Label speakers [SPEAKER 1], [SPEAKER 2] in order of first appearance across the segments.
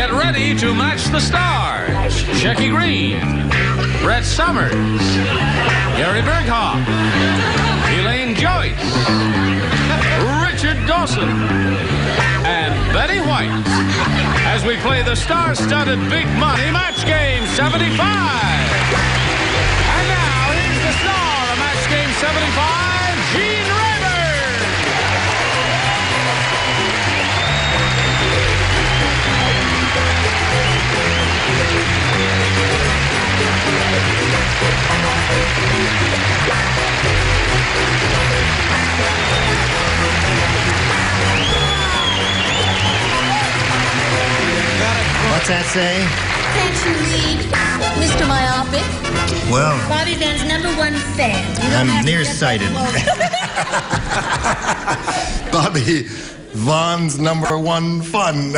[SPEAKER 1] Get ready to match the stars. Shecky Green, Brett Summers, Gary Berghoff, Elaine Joyce, Richard Dawson, and Betty White as we play the star-studded Big Money Match Game 75. And now, here's the star of Match Game 75, Gene Rayburn.
[SPEAKER 2] What's that say?
[SPEAKER 3] Can't you read, Mr. Myopic?
[SPEAKER 2] Well,
[SPEAKER 3] Bobby Van's #1 fan.
[SPEAKER 2] I'm nearsighted. Bobby Vaughn's #1 fun.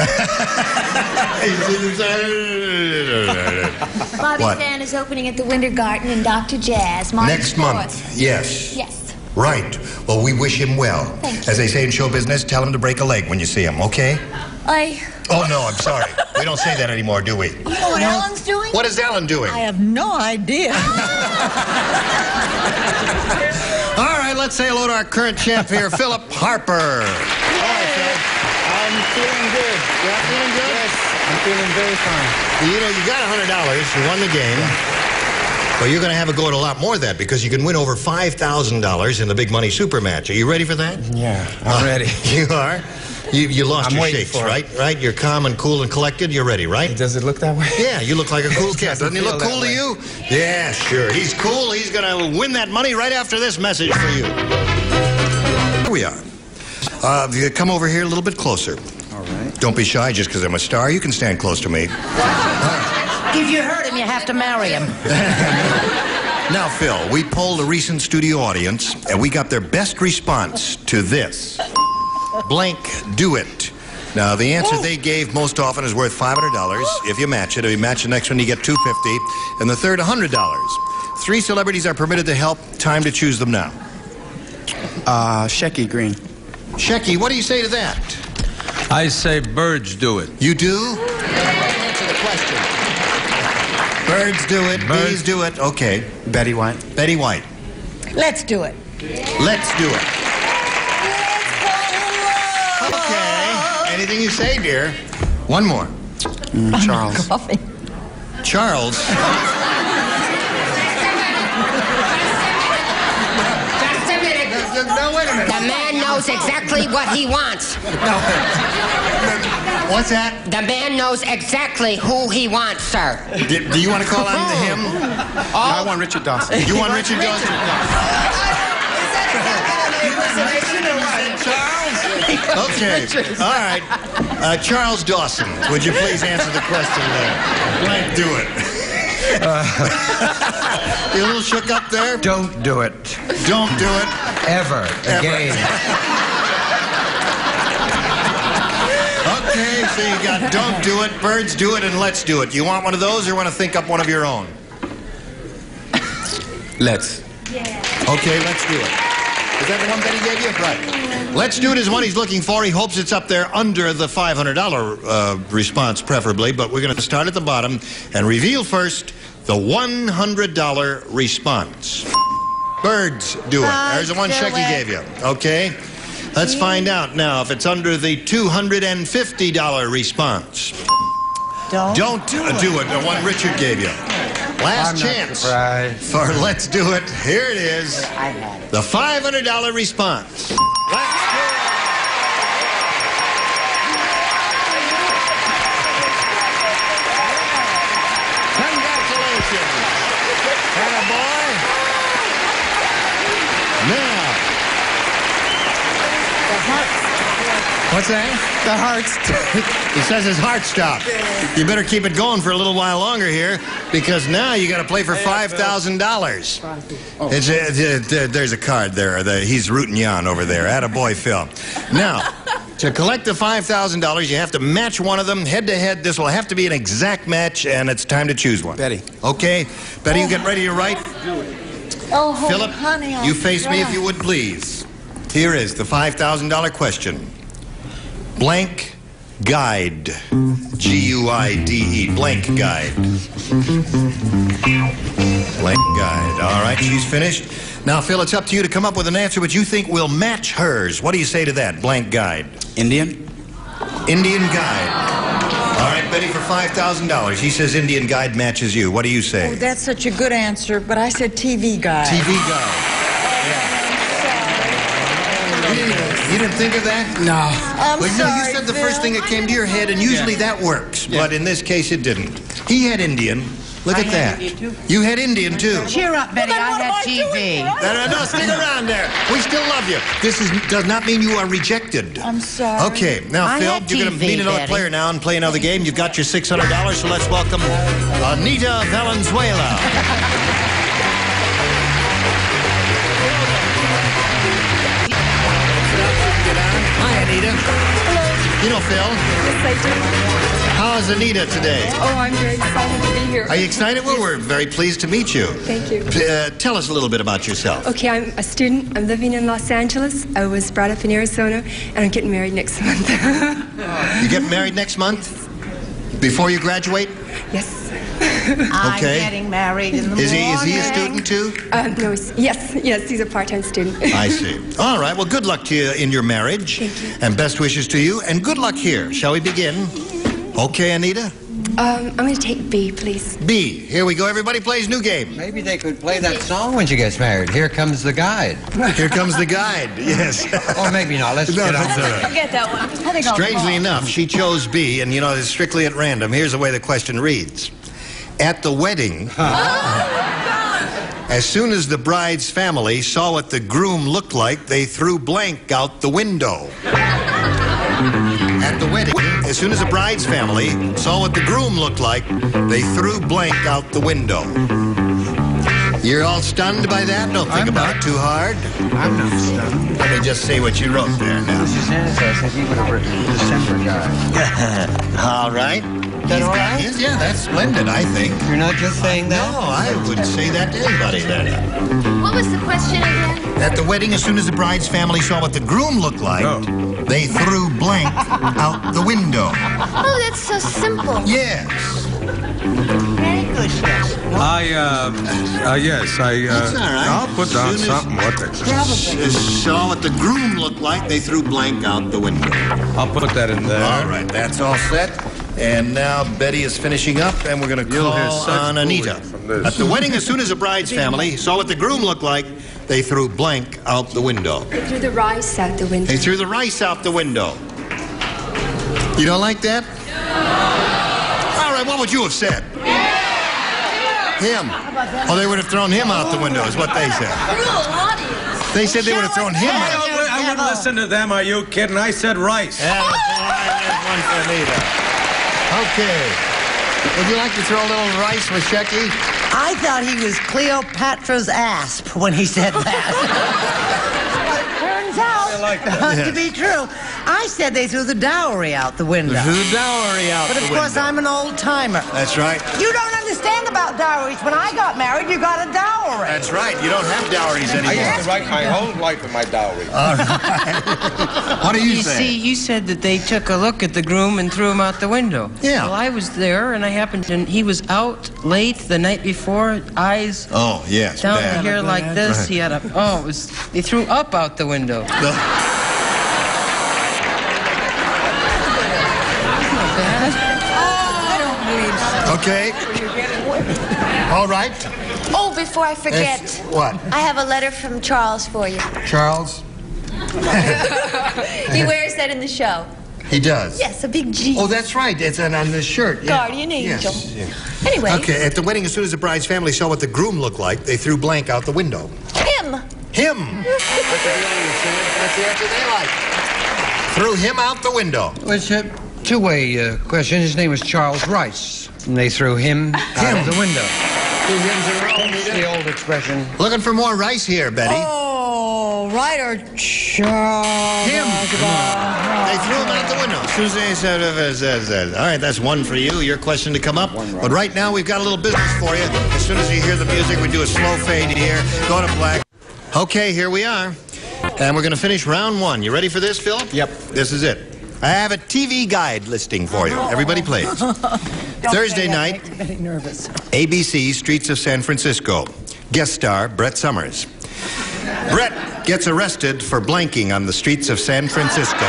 [SPEAKER 3] Bobby
[SPEAKER 2] What?
[SPEAKER 3] Van is opening at the Winter Garden in Dr. Jazz, March
[SPEAKER 2] Next
[SPEAKER 3] 4th.
[SPEAKER 2] month, yes.
[SPEAKER 3] Yes.
[SPEAKER 2] Right. Well, we wish him well.
[SPEAKER 3] Thank you.
[SPEAKER 2] As they say in show business, tell him to break a leg when you see him, okay? Oh, no, I'm sorry. We don't say that anymore, do we?
[SPEAKER 3] You know what Ellen's doing?
[SPEAKER 2] What is Ellen doing?
[SPEAKER 4] I have no idea.
[SPEAKER 2] All right, let's say hello to our current champ here, Philip Harper.
[SPEAKER 5] I'm feeling good.
[SPEAKER 2] You're feeling good?
[SPEAKER 5] Yes, I'm feeling very fine.
[SPEAKER 2] You know, you got $100. You won the game. Well, you're going to have a go at a lot more of that because you can win over $5,000 in the Big Money Super Match. Are you ready for that?
[SPEAKER 5] Yeah, I'm ready.
[SPEAKER 2] You are? You lost
[SPEAKER 5] I'm
[SPEAKER 2] your
[SPEAKER 5] waiting
[SPEAKER 2] shakes,
[SPEAKER 5] for it.
[SPEAKER 2] right? Right? You're calm and cool and collected. You're ready, right?
[SPEAKER 5] Does it look that way?
[SPEAKER 2] Yeah, you look like a cool cat. Doesn't he look
[SPEAKER 5] feel
[SPEAKER 2] cool
[SPEAKER 5] that
[SPEAKER 2] to
[SPEAKER 5] way.
[SPEAKER 2] you? Yeah, sure. He's cool. He's going to win that money right after this message for you. Here we are. You come over here a little bit closer.
[SPEAKER 5] All right.
[SPEAKER 2] Don't be shy just because I'm a star. You can stand close to me.
[SPEAKER 4] If you hurt him, you have to marry him.
[SPEAKER 2] Now, Phil, we polled a recent studio audience, and we got their best response to this. Blank, do it. Now, the answer they gave most often is worth $500. If you match it, if you match the next one, you get $250, and the third, $100. 3 celebrities are permitted to help. Time to choose them now.
[SPEAKER 5] Shecky Green.
[SPEAKER 2] Shecky, what do you say to that?
[SPEAKER 1] I say birds do it.
[SPEAKER 2] You do? Answer the question. Birds do it.
[SPEAKER 1] Birds.
[SPEAKER 2] Bees do it. Okay.
[SPEAKER 5] Betty White.
[SPEAKER 2] Betty White.
[SPEAKER 4] Let's do it.
[SPEAKER 2] Let's do it. Okay. Anything you say, dear. One more.
[SPEAKER 5] Charles.
[SPEAKER 4] Coffee.
[SPEAKER 2] Charles.
[SPEAKER 6] Just a minute.
[SPEAKER 2] No, wait a minute.
[SPEAKER 6] The man knows exactly what he wants.
[SPEAKER 2] What's that?
[SPEAKER 6] The man knows exactly who he wants, sir.
[SPEAKER 2] Do you want to call on to him?
[SPEAKER 5] I want Richard Dawson.
[SPEAKER 2] You want Richard Dawson? Charles? Okay. All right. Charles Dawson, would you please answer the question there? Blank, do it. You a little shook up there?
[SPEAKER 7] Don't do it.
[SPEAKER 2] Don't do it.
[SPEAKER 7] Ever. Again.
[SPEAKER 2] Okay, so you got don't do it, birds do it, and let's do it. You want one of those or want to think up one of your own?
[SPEAKER 5] Let's.
[SPEAKER 2] Okay, let's do it. Is that the one Betty gave you? Right. Let's do it is one he's looking for. He hopes it's up there under the $500 response, preferably, but we're going to start at the bottom and reveal first the $100 response. Birds do it. There's the one
[SPEAKER 4] do
[SPEAKER 2] Shecky
[SPEAKER 4] it.
[SPEAKER 2] gave you. Okay. Let's find out now if it's under the $250 response. Don't do it. The one Richard gave you. Last chance for Let's Do It. Here it is. The $500 response. Let's do it. Congratulations. Attaboy. Now. What's that?
[SPEAKER 5] The hearts.
[SPEAKER 2] He says his heart stopped. You better keep it going for a little while longer here, because now you got to play for $5,000. There's a card there. He's rooting you on over there. Attaboy, Phil. Now, to collect the $5,000, you have to match one of them head to head. This will have to be an exact match, and it's time to choose one.
[SPEAKER 5] Betty.
[SPEAKER 2] Okay, Betty, you get ready to write.
[SPEAKER 4] Oh,
[SPEAKER 2] Philip,
[SPEAKER 4] honey,
[SPEAKER 2] you face me if you would, please. Here is the $5,000 question. Blank guide. G-U-I-D-E. Blank guide. Blank guide. All right, she's finished. Now, Phil, it's up to you to come up with an answer which you think will match hers. What do you say to that? Blank guide.
[SPEAKER 5] Indian?
[SPEAKER 2] Indian guide. All right, Betty, for $5,000. He says Indian guide matches you. What do you say?
[SPEAKER 4] Oh, that's such a good answer, but I said TV guide.
[SPEAKER 2] TV guide. You didn't think of that?
[SPEAKER 5] No.
[SPEAKER 4] I'm
[SPEAKER 2] Well,
[SPEAKER 4] sorry,
[SPEAKER 2] no, you said the
[SPEAKER 4] Phil.
[SPEAKER 2] first thing that came to your head, and usually that works.
[SPEAKER 5] Yeah.
[SPEAKER 2] But in this case, it didn't. He had Indian. Look at that. You had Indian, too.
[SPEAKER 4] Cheer up, Betty.
[SPEAKER 3] Well, then
[SPEAKER 4] I
[SPEAKER 3] what
[SPEAKER 4] had
[SPEAKER 3] am I
[SPEAKER 4] TV.
[SPEAKER 3] doing, right?
[SPEAKER 2] No, stick around there. We still love you. This does not mean you are rejected.
[SPEAKER 4] I'm sorry.
[SPEAKER 2] Okay, now,
[SPEAKER 4] I
[SPEAKER 2] Phil,
[SPEAKER 4] had
[SPEAKER 2] you're going to
[SPEAKER 4] TV,
[SPEAKER 2] meet another
[SPEAKER 4] Betty.
[SPEAKER 2] player now and play another game. You've got your $600, so let's welcome Anita Valenzuela. Hi, Anita.
[SPEAKER 8] Hello.
[SPEAKER 2] You know Phil.
[SPEAKER 8] Yes, I do.
[SPEAKER 2] How is Anita today?
[SPEAKER 8] Oh, I'm very excited to be here.
[SPEAKER 2] Are you excited? Well, we're very pleased to meet you.
[SPEAKER 8] Thank you.
[SPEAKER 2] Tell us a little bit about yourself.
[SPEAKER 8] Okay, I'm a student. I'm living in Los Angeles. I was brought up in Arizona, and I'm getting married next month.
[SPEAKER 2] You getting married next month? Before you graduate?
[SPEAKER 8] Yes.
[SPEAKER 4] I'm
[SPEAKER 2] Okay.
[SPEAKER 4] getting married in the
[SPEAKER 2] Is he a
[SPEAKER 4] morning.
[SPEAKER 2] student too?
[SPEAKER 8] No, yes, he's a part-time student.
[SPEAKER 2] I see. All right. Well, good luck to you in your marriage.
[SPEAKER 8] Thank you.
[SPEAKER 2] And best wishes to you. And good luck here. Shall we begin? Okay, Anita?
[SPEAKER 8] I'm going to take B, please.
[SPEAKER 2] B. Here we go. Everybody plays new game.
[SPEAKER 7] Maybe they could play that song when she gets married. Here comes the guide.
[SPEAKER 2] Here comes the guide. Yes.
[SPEAKER 7] Or maybe not. Let's
[SPEAKER 2] No,
[SPEAKER 7] get on
[SPEAKER 2] that's
[SPEAKER 7] to
[SPEAKER 2] all
[SPEAKER 7] it.
[SPEAKER 2] right.
[SPEAKER 3] Forget that one. I think I'll
[SPEAKER 2] Strangely enough, she chose B, and you know, it's strictly at random. Here's the way the question reads. At the wedding, as soon as the bride's family saw what the groom looked like, they threw blank out the window. At the wedding, as soon as the bride's family saw what the groom looked like, they threw blank out the window. You're all stunned by that? Don't think about it too hard.
[SPEAKER 7] I'm not stunned.
[SPEAKER 2] Let me just say what you wrote there now.
[SPEAKER 7] Mrs. Santa said you would have written December guide.
[SPEAKER 2] All right.
[SPEAKER 7] Is that all right?
[SPEAKER 2] Yeah, that's splendid, I think.
[SPEAKER 7] You're not just saying
[SPEAKER 2] No,
[SPEAKER 7] that?
[SPEAKER 2] I would say that to anybody then.
[SPEAKER 3] What was the question again?
[SPEAKER 2] At the wedding, as soon as the bride's family saw what the groom looked like, they threw blank out the window.
[SPEAKER 3] Oh, that's so simple.
[SPEAKER 2] Yes.
[SPEAKER 4] Very good, yes.
[SPEAKER 9] Yes,
[SPEAKER 2] That's all right.
[SPEAKER 9] I'll put down
[SPEAKER 2] Soon as-
[SPEAKER 9] something. What the?
[SPEAKER 2] Saw what the groom looked like, they threw blank out the window.
[SPEAKER 9] I'll put that in there.
[SPEAKER 2] All right, that's all set. And now Betty is finishing up, and we're going to
[SPEAKER 9] You'll hear
[SPEAKER 2] call
[SPEAKER 9] such
[SPEAKER 2] on Anita.
[SPEAKER 9] booing from this.
[SPEAKER 2] At the wedding, as soon as the bride's family saw what the groom looked like, they threw blank out the window.
[SPEAKER 8] They threw the rice out the window.
[SPEAKER 2] They threw the rice out the window. You don't like that? All right, what would you have said? Him. Oh, they would have thrown him out the window, is what they said. They said they would have thrown him out.
[SPEAKER 9] I wouldn't listen to them. Are you kidding? I said rice.
[SPEAKER 2] Yeah, there's one for Anita. Okay. Would you like to throw a little rice with Shecky?
[SPEAKER 4] I thought he was Cleopatra's asp when he said that. Turns out to be true. I said they threw the dowry out the window.
[SPEAKER 2] Threw the dowry out
[SPEAKER 4] But
[SPEAKER 2] the
[SPEAKER 4] of
[SPEAKER 2] window.
[SPEAKER 4] course, I'm an old timer.
[SPEAKER 2] That's right.
[SPEAKER 4] You don't understand about dowries. When I got married, you got a dowry.
[SPEAKER 2] That's right. You don't have dowries
[SPEAKER 9] I
[SPEAKER 2] anymore.
[SPEAKER 9] used to write my whole life in my dowry.
[SPEAKER 2] What do you
[SPEAKER 10] You
[SPEAKER 2] say?
[SPEAKER 10] see, you said that they took a look at the groom and threw him out the window.
[SPEAKER 2] Yeah.
[SPEAKER 10] Well, I was there, and I happened to. He was out late the night before, eyes
[SPEAKER 2] Oh, yes.
[SPEAKER 10] down
[SPEAKER 2] bad.
[SPEAKER 10] here like this. He had a. Oh, it was. They threw up out the window.
[SPEAKER 2] Okay. All right.
[SPEAKER 3] Oh, before I forget,
[SPEAKER 2] Yes. What?
[SPEAKER 3] I have a letter from Charles for you.
[SPEAKER 2] Charles?
[SPEAKER 3] He wears that in the show.
[SPEAKER 2] He does.
[SPEAKER 3] Yes, a big G.
[SPEAKER 2] Oh, that's right. It's on the shirt. Yeah.
[SPEAKER 3] Guardian angel.
[SPEAKER 2] Yes. Yeah.
[SPEAKER 3] Anyway,
[SPEAKER 2] Okay, at the wedding, as soon as the bride's family saw what the groom looked like, they threw blank out the window.
[SPEAKER 3] him.
[SPEAKER 2] Him. That's the answer they like. Threw him out the window.
[SPEAKER 7] Well, it's a two-way question. His name was Charles Rice. And they threw him out of the window.
[SPEAKER 2] Two hims in a row,
[SPEAKER 7] It's
[SPEAKER 2] Anita.
[SPEAKER 7] the old expression.
[SPEAKER 2] Looking for more rice here, Betty.
[SPEAKER 4] Oh, right or Charles?
[SPEAKER 2] Him. They threw him out the window. As soon as they said, all right, that's one for you. Your question to come up. But right now, we've got a little business for you. As soon as you hear the music, we do a slow fade here. Go to black. Okay, here we are. And we're going to finish round one. You ready for this, Philip?
[SPEAKER 5] Yep.
[SPEAKER 2] This is it. I have a TV guide listing for you. Everybody please. Thursday night,
[SPEAKER 4] Makes me nervous.
[SPEAKER 2] ABC, Streets of San Francisco. Guest star, Brett Summers. Brett gets arrested for blanking on the streets of San Francisco.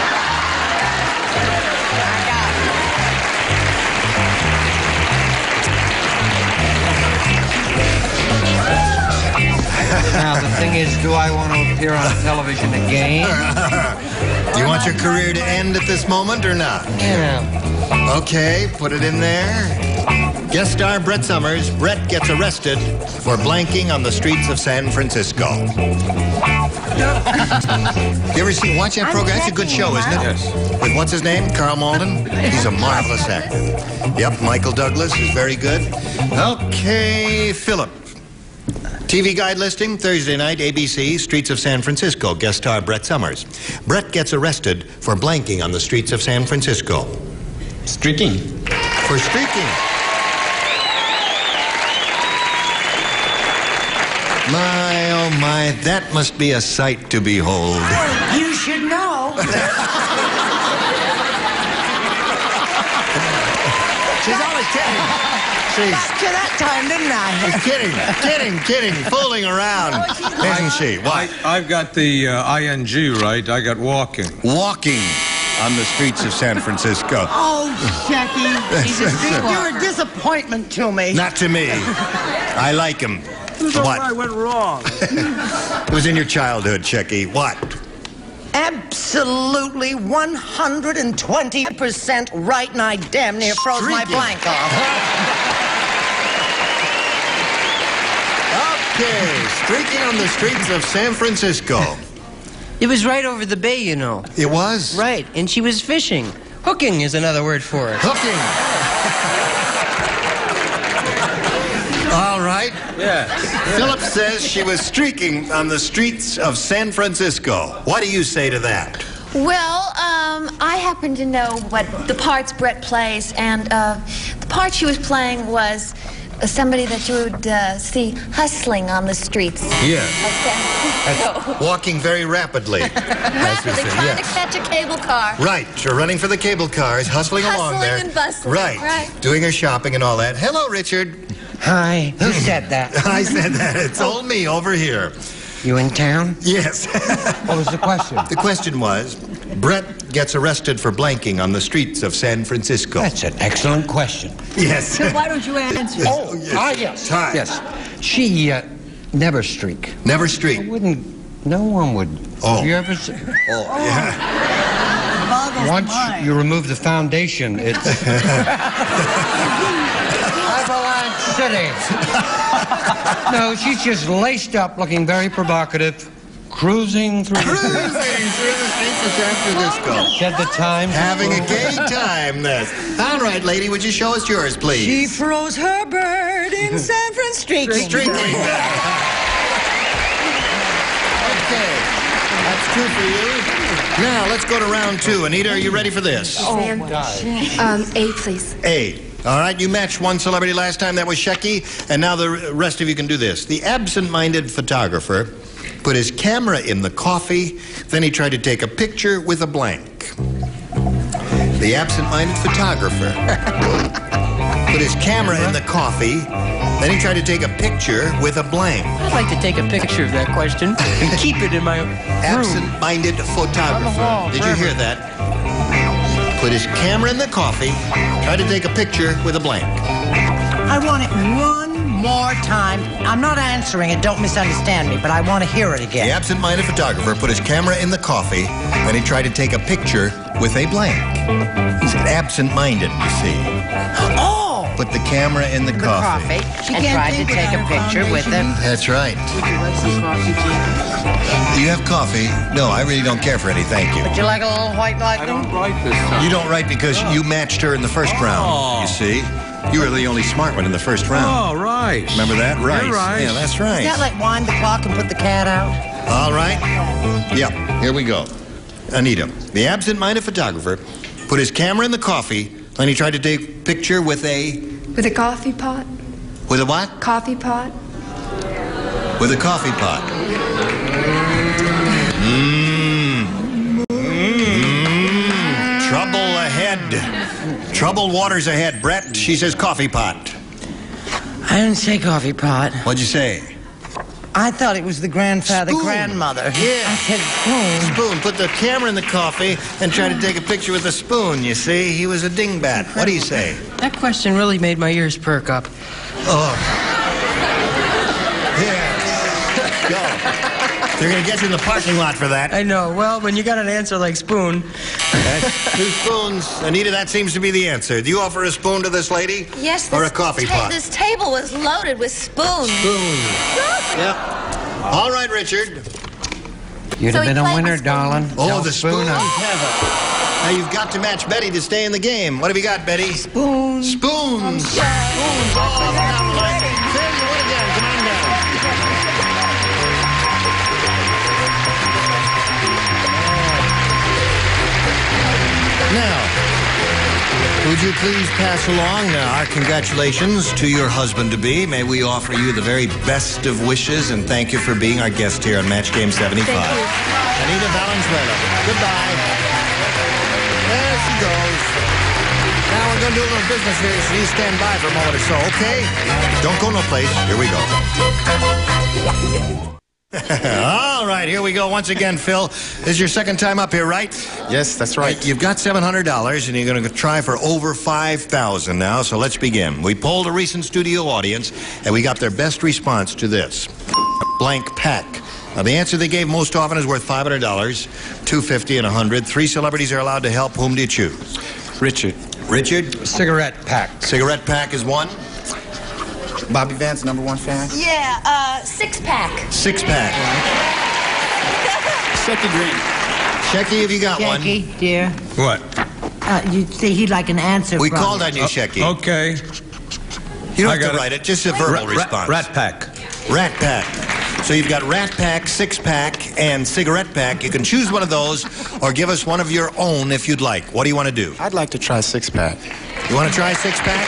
[SPEAKER 7] Now, the thing is, do I want to appear on television again?
[SPEAKER 2] Do you want your career to end at this moment or not?
[SPEAKER 7] Yeah.
[SPEAKER 2] Okay, put it in there. Guest star Brett Summers. Brett gets arrested for blanking on the streets of San Francisco. You ever watch that program? It's a good show, isn't it?
[SPEAKER 9] Yes.
[SPEAKER 2] With what's his name? Carl Malden? He's a marvelous actor. Yep, Michael Douglas is very good. Okay, Philip. TV guide listing, Thursday night, ABC, Streets of San Francisco. Guest star Brett Summers. Brett gets arrested for blanking on the streets of San Francisco.
[SPEAKER 9] Streaking.
[SPEAKER 2] For streaking. My, oh my, that must be a sight to behold.
[SPEAKER 4] You should know.
[SPEAKER 2] She's always kidding. She's
[SPEAKER 4] Got you that time, didn't I?
[SPEAKER 2] kidding, fooling around, isn't she? What?
[SPEAKER 9] I've got the ing right. I got walking.
[SPEAKER 2] Walking on the streets of San Francisco.
[SPEAKER 4] Oh, Shecky. You're a disappointment to me.
[SPEAKER 2] Not to me. I like him. What?
[SPEAKER 9] I went wrong.
[SPEAKER 2] It was in your childhood, Checky. What?
[SPEAKER 4] Absolutely 120% right, and I damn near froze my
[SPEAKER 2] Streaking.
[SPEAKER 4] blank off.
[SPEAKER 2] Okay, streaking on the streets of San Francisco.
[SPEAKER 10] It was right over the bay, you know.
[SPEAKER 2] It was?
[SPEAKER 10] Right, and she was fishing. Hooking is another word for it.
[SPEAKER 2] Hooking. All right.
[SPEAKER 9] Yes.
[SPEAKER 2] Philip says she was streaking on the streets of San Francisco. What do you say to that?
[SPEAKER 3] Well, I happen to know what the parts Brett plays, and the part she was playing was somebody that you would see hustling on the streets.
[SPEAKER 2] Yeah.
[SPEAKER 3] of San Francisco.
[SPEAKER 2] Walking very rapidly.
[SPEAKER 3] Rapidly trying to catch a cable car.
[SPEAKER 2] Right, you're running for the cable cars, hustling along there.
[SPEAKER 3] Hustling and bustling,
[SPEAKER 2] Right.
[SPEAKER 3] right.
[SPEAKER 2] Doing her shopping and all that. Hello, Richard.
[SPEAKER 7] Hi. Who said that?
[SPEAKER 2] I said that. It's old me over here.
[SPEAKER 7] You in town?
[SPEAKER 2] Yes.
[SPEAKER 7] What was the question?
[SPEAKER 2] The question was, Brett gets arrested for blanking on the streets of San Francisco.
[SPEAKER 7] That's an excellent question.
[SPEAKER 2] Yes.
[SPEAKER 4] Why don't you answer?
[SPEAKER 7] Oh,
[SPEAKER 2] yes.
[SPEAKER 7] yes.
[SPEAKER 2] Time.
[SPEAKER 7] Yes. She never streak.
[SPEAKER 2] Never streak.
[SPEAKER 7] No one would.
[SPEAKER 2] Oh.
[SPEAKER 7] You ever see?
[SPEAKER 2] Oh, yeah.
[SPEAKER 7] Once you remove the foundation, it's... Avalanche City. No, she's just laced up, looking very provocative, cruising through
[SPEAKER 2] Cruising through the streets of San Francisco.
[SPEAKER 7] Said the time.
[SPEAKER 2] Having a gay time, this. All right, lady, would you show us yours, please?
[SPEAKER 4] She froze her bird in San Francisco.
[SPEAKER 2] Streaking. Okay, that's two for you. Now, let's go to round two. Anita, are you ready for this?
[SPEAKER 8] A, please.
[SPEAKER 2] A. All right, you matched one celebrity last time. That was Shecky. And now the rest of you can do this. The absent-minded photographer put his camera in the coffee. Then he tried to take a picture with a blank. The absent-minded photographer put his camera in the coffee. Then he tried to take a picture with a blank.
[SPEAKER 10] I'd like to take a picture of that question and keep it in my room.
[SPEAKER 2] Absent-minded photographer. Did you hear that? Put his camera in the coffee, tried to take a picture with a blank.
[SPEAKER 4] I want it one more time. I'm not answering it, don't misunderstand me, but I want to hear it
[SPEAKER 2] The
[SPEAKER 4] again.
[SPEAKER 2] absent-minded photographer put his camera in the coffee, and he tried to take a picture with a blank. He's absent-minded, you see.
[SPEAKER 4] Oh!
[SPEAKER 2] Put the camera in the coffee.
[SPEAKER 4] She
[SPEAKER 10] And
[SPEAKER 4] can't
[SPEAKER 10] tried to
[SPEAKER 4] think
[SPEAKER 10] take a
[SPEAKER 4] without
[SPEAKER 10] picture with
[SPEAKER 4] foundation.
[SPEAKER 10] him.
[SPEAKER 2] That's right. Do you have coffee? No, I really don't care for any, thank you.
[SPEAKER 4] Would you like a little white lightning?
[SPEAKER 9] Right this time.
[SPEAKER 2] You don't write because you matched her in the first round, you see. You were the only smart one in the first round.
[SPEAKER 9] Oh, right.
[SPEAKER 2] Remember that? Right.
[SPEAKER 9] You're right.
[SPEAKER 2] Yeah, that's right.
[SPEAKER 4] Is that like wind the clock and put the cat out?
[SPEAKER 2] All right. Yep, here we go. Anita, the absent-minded photographer put his camera in the coffee, and he tried to take a picture with a...
[SPEAKER 8] With a coffee pot?
[SPEAKER 2] With a what?
[SPEAKER 8] Coffee pot?
[SPEAKER 2] With a coffee pot. Troubled waters ahead. Brett, she says coffee pot.
[SPEAKER 4] I didn't say coffee pot.
[SPEAKER 2] What'd you say?
[SPEAKER 4] I thought it was the grandfather,
[SPEAKER 2] Spoon.
[SPEAKER 4] grandmother.
[SPEAKER 2] Yeah.
[SPEAKER 4] I said spoon.
[SPEAKER 2] Spoon. Put the camera in the coffee and try to take a picture with the spoon, you see? He was a dingbat. What do you say?
[SPEAKER 10] That question really made my ears perk up.
[SPEAKER 2] Oh. Yeah. Go. They're going to get you in the parking lot for that.
[SPEAKER 10] I know. Well, when you got an answer like spoon.
[SPEAKER 2] That's 2 spoons. Anita, that seems to be the answer. Do you offer a spoon to this lady?
[SPEAKER 3] Yes.
[SPEAKER 2] Or a coffee pot?
[SPEAKER 3] This table was loaded with spoons.
[SPEAKER 2] Spoon. Yeah. All right, Richard.
[SPEAKER 7] You'd
[SPEAKER 3] So
[SPEAKER 7] have
[SPEAKER 3] he
[SPEAKER 7] been a
[SPEAKER 3] played
[SPEAKER 7] winner,
[SPEAKER 3] with spoon.
[SPEAKER 7] darling.
[SPEAKER 2] Oh,
[SPEAKER 7] No
[SPEAKER 2] the spoon.
[SPEAKER 7] up.
[SPEAKER 2] Now you've got to match Betty to stay in the game. What have you got, Betty?
[SPEAKER 4] Spoons.
[SPEAKER 2] Spoons. Spoons. Oh, down the line. Phil, you win again. Come on down. Now, would you please pass along our congratulations to your husband-to-be. May we offer you the very best of wishes and thank you for being our guest here on Match Game 75.
[SPEAKER 3] Thank you.
[SPEAKER 2] Anita Valenzuela. Goodbye. There she goes. Now we're going to do a little business here, so you stand by for a moment or so, okay? Don't go no place. Here we go. All right, here we go once again, Phil. This is your second time up here, right?
[SPEAKER 5] Yes, that's right.
[SPEAKER 2] You've got $700, and you're going to try for over $5,000 now, so let's begin. We polled a recent studio audience, and we got their best response to this. Blank pack. Now, the answer they gave most often is worth $500, $250, and $100. 3 celebrities are allowed to help. Whom do you choose?
[SPEAKER 5] Richard.
[SPEAKER 2] Richard?
[SPEAKER 9] Cigarette pack.
[SPEAKER 2] Cigarette pack is 1.
[SPEAKER 5] Bobby Vance, #1 fan.
[SPEAKER 3] Yeah, 6-pack.
[SPEAKER 2] 6-pack.
[SPEAKER 5] Shecky Green.
[SPEAKER 2] Shecky, have you got one?
[SPEAKER 4] Jackie, dear.
[SPEAKER 9] What?
[SPEAKER 4] You'd say he'd like an answer
[SPEAKER 2] We
[SPEAKER 4] from
[SPEAKER 2] called
[SPEAKER 4] you.
[SPEAKER 2] on you, Shecky.
[SPEAKER 9] Okay.
[SPEAKER 2] You don't
[SPEAKER 9] I
[SPEAKER 2] have to
[SPEAKER 9] got it.
[SPEAKER 2] write it, just a verbal response.
[SPEAKER 9] Rat pack.
[SPEAKER 2] Rat pack. So you've got rat pack, 6-pack, and cigarette pack. You can choose one of those or give us one of your own if you'd like. What do you want to do?
[SPEAKER 5] I'd like to try 6-pack.
[SPEAKER 2] You want to try 6-pack?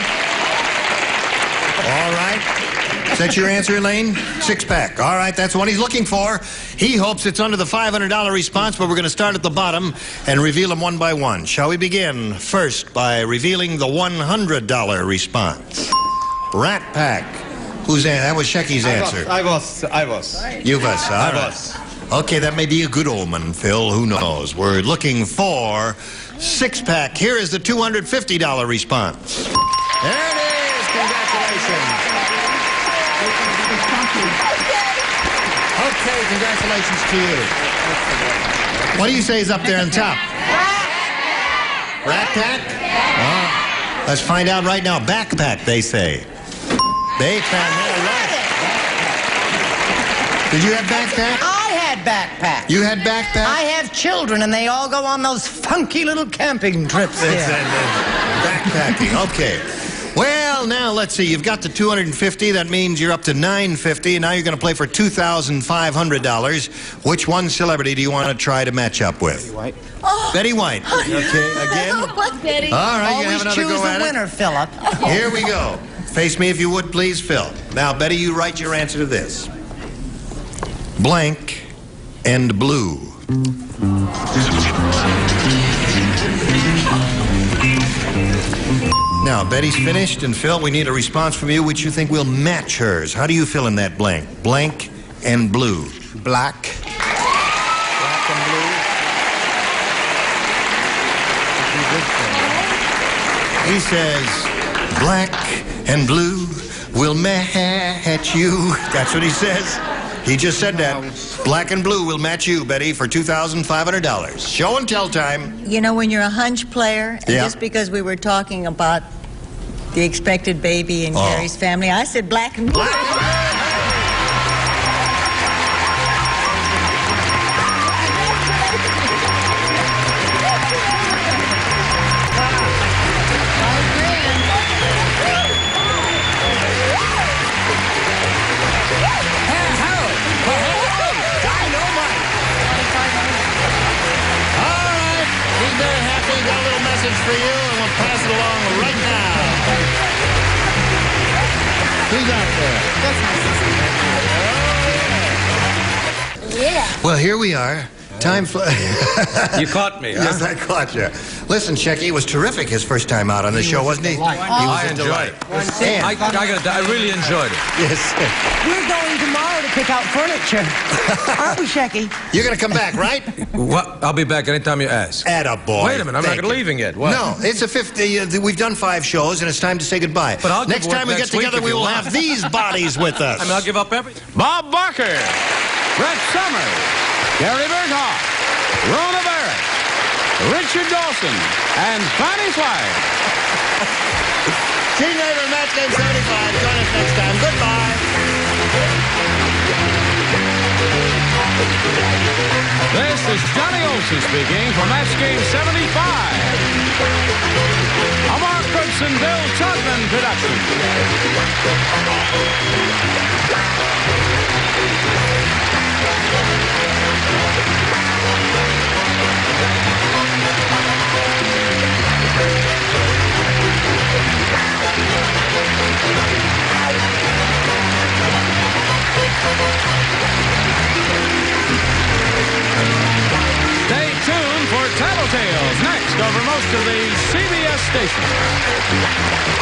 [SPEAKER 2] All right. Is that your answer, Elaine? 6-pack. All right, that's what he's looking for. He hopes it's under the $500 response, but we're going to start at the bottom and reveal them one by one. Shall we begin first by revealing the $100 response? Rat pack. That was Shecky's answer.
[SPEAKER 5] I was.
[SPEAKER 2] You was. All right.
[SPEAKER 5] was.
[SPEAKER 2] Okay, that may be a good omen, Phil. Who knows? We're looking for 6-pack. Here is the $250 response. There it is. Congratulations. Okay, congratulations to you. What do you say is up there on top? Rat pack? Oh, let's find out right now. Backpack, they say. They found that right. Did you have backpack?
[SPEAKER 4] I had backpack.
[SPEAKER 2] You had backpack?
[SPEAKER 4] I have children, and they all go on those funky little camping trips there.
[SPEAKER 2] Backpacking, okay. Well, now, let's see. You've got the $250. That means you're up to $950. And now you're going to play for $2,500. Which one celebrity do you want to try to match up with?
[SPEAKER 5] Betty White.
[SPEAKER 3] Oh.
[SPEAKER 2] Betty White. Okay, again?
[SPEAKER 3] Betty.
[SPEAKER 2] All right, you have
[SPEAKER 4] Always
[SPEAKER 2] another
[SPEAKER 4] choose
[SPEAKER 2] go
[SPEAKER 4] a
[SPEAKER 2] at
[SPEAKER 4] winner,
[SPEAKER 2] it.
[SPEAKER 4] Philip.
[SPEAKER 2] Here we go. Face me if you would, please, Phil. Now, Betty, you write your answer to this. Blank and blue. Now, Betty's finished, and Phil, we need a response from you which you think will match hers. How do you fill in that blank? Blank and blue.
[SPEAKER 5] Black.
[SPEAKER 2] Black and blue. He says, black and blue will match you. That's what he says. He just said that. Black and blue will match you, Betty, for $2,500. Show and tell time.
[SPEAKER 11] You know, when you're a hunch player, and
[SPEAKER 2] Yeah.
[SPEAKER 11] just because we were talking about the expected baby in Gary's family, I said black and blue.
[SPEAKER 2] For you, and we'll pass it along right now. Who's out there?
[SPEAKER 3] Yeah.
[SPEAKER 2] Well, here we are. Time flies.
[SPEAKER 9] You caught me, huh?
[SPEAKER 2] Yes, I caught you. Listen, Shecky, it was terrific his first time out on the show, wasn't he? He was
[SPEAKER 9] I
[SPEAKER 2] a
[SPEAKER 9] enjoyed
[SPEAKER 2] delight.
[SPEAKER 9] it.
[SPEAKER 2] And-
[SPEAKER 9] I really enjoyed it.
[SPEAKER 2] Yes.
[SPEAKER 4] We're going tomorrow to pick out furniture. Aren't we, Shecky?
[SPEAKER 2] You're going to come back, right?
[SPEAKER 9] What? I'll be back anytime you ask.
[SPEAKER 2] Attaboy.
[SPEAKER 9] Wait a minute, I'm
[SPEAKER 2] Thank
[SPEAKER 9] not
[SPEAKER 2] you.
[SPEAKER 9] leaving yet. What?
[SPEAKER 2] No, it's a 50. We've done 5 shows, and it's time to say goodbye.
[SPEAKER 9] But I'll give
[SPEAKER 2] Next
[SPEAKER 9] work
[SPEAKER 2] time we get
[SPEAKER 9] next week
[SPEAKER 2] together,
[SPEAKER 9] if
[SPEAKER 2] we
[SPEAKER 9] you
[SPEAKER 2] will
[SPEAKER 9] want.
[SPEAKER 2] have these bodies with us.
[SPEAKER 9] I mean, I'll give up everything.
[SPEAKER 1] Bob Barker, Brett Summers, Gary Berghoff, Rona Barrett, Richard Dawson, and Fanny Flagg.
[SPEAKER 2] See you later, Match Game 75. Join us next time. Goodbye.
[SPEAKER 1] This is Johnny Olson speaking for Match Game 75. A Mark Goodson, Bill Todman production. Stay tuned for Tattletales next over most of the CBS stations.